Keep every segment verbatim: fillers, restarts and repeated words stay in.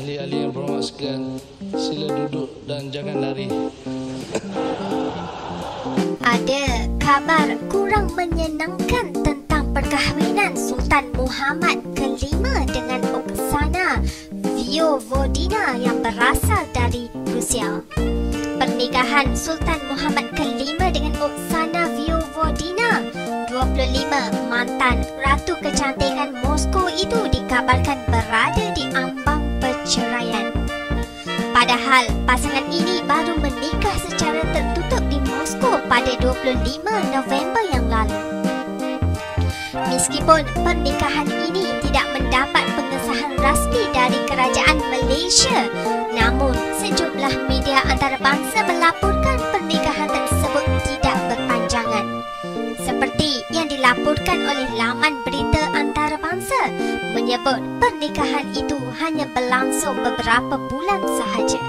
ahli-ahli yang berhormat sekalian, sila duduk dan jangan lari. Ada kabar kurang menyenangkan tentang perkahwinan Sultan Muhammad kelima dengan Oksana Voyevodina yang berasal dari Rusia. Pernikahan Sultan Muhammad kelima dengan Oksana Voyevodina, dua puluh lima, mantan Ratu Kecantikan Moskow itu dikabarkan berada di ambang perceraian. Padahal pasangan ini baru menikah secara tertutup di Moskow pada dua puluh lima November yang lalu. Meskipun pernikahan ini tidak mendapat pengesahan rasmi dari kerajaan Malaysia, namun sejumlah media antarabangsa melaporkan pernikahan tersebut tidak berpanjangan. Seperti yang dilaporkan oleh laman berita antarabangsa, menyebut pernikahan itu hanya berlangsung beberapa bulan sahaja.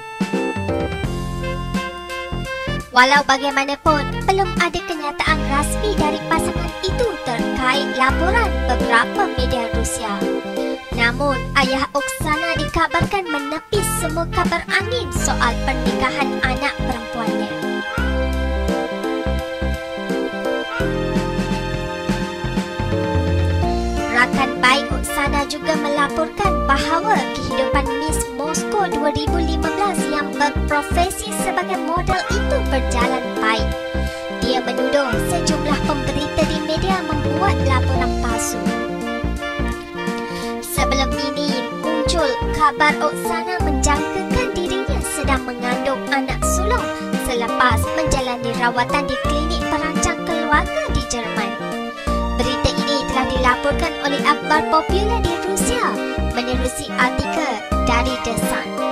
Walau bagaimanapun, belum ada kenyataan rasmi dari pasangan itu terkait laporan beberapa media Rusia. Namun, ayah Oksana dikabarkan menepis semua kabar angin soal pernikahan anak perempuannya. Rakan baik Oksana juga melaporkan bahawa kehidupan Miss Moskow dua ribu lima belas yang berprofesi sebagai model itu berjalan baik. Dia menuduh sejumlah pemberita di media membuat laporan palsu. Sebelum ini muncul kabar Oksana menjangkakan dirinya sedang mengandung anak sulung selepas menjalani rawatan di klinik perancang keluarga di Jerman. Berita ini telah dilaporkan oleh akhbar popular di Rusia menerusi artikel dari The Sun.